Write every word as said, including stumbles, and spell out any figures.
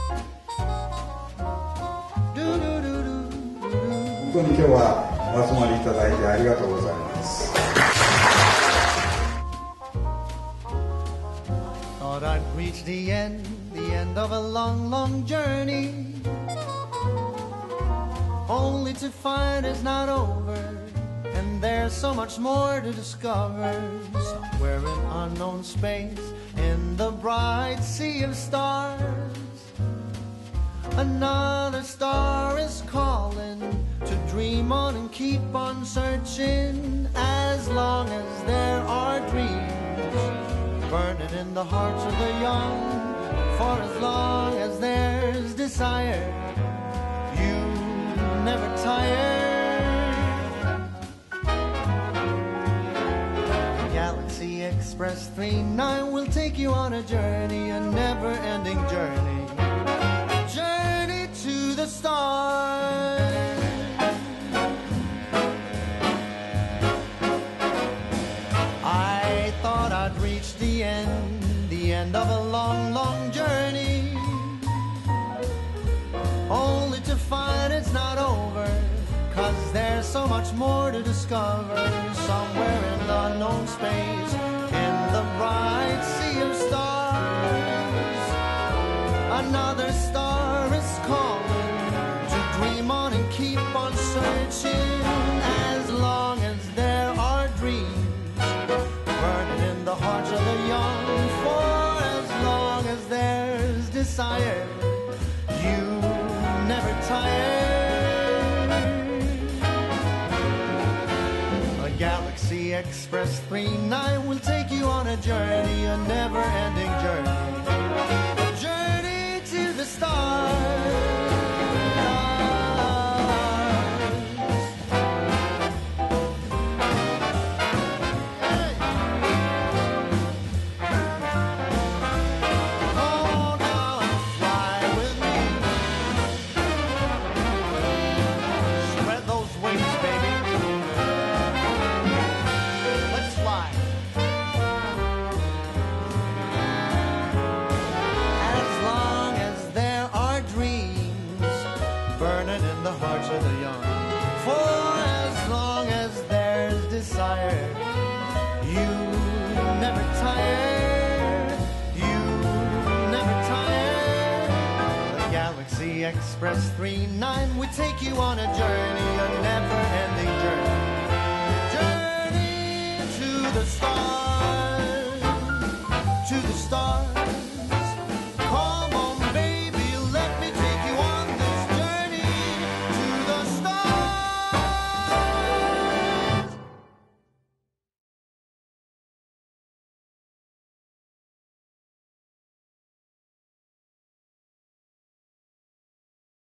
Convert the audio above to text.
本当に今日はお集まりいただいてありがとうございます。 Thought I'd reach the end, the end of a long, long journey, only to find it's not over, and there's so much more to discover. Somewhere in unknown space, in the bright sea of stars, another star is calling to dream on and keep on searching. As long as there are dreams burning in the hearts of the young, for as long as there's desire, you never tire. Galaxy Express three nine will take you on a journey, a never-ending journey, journey to the stars. I thought I'd reach the end, the end of a long, long journey, only to find it's not over, 'cause there's so much more to discover. Somewhere in the unknown space, in the bright sea of stars, another star is calling to dream on and keep on searching. As long as there are dreams burning in the hearts of the young, for as long as there's desire, you never tire. A Galaxy Express three nine will take you on a journey, a never-ending journey, a journey to the stars. Of the young, for as long as there's desire, you never tire, you never tire. The Galaxy Express three nine will take you on a journey, a never-ending journey, journey to the stars.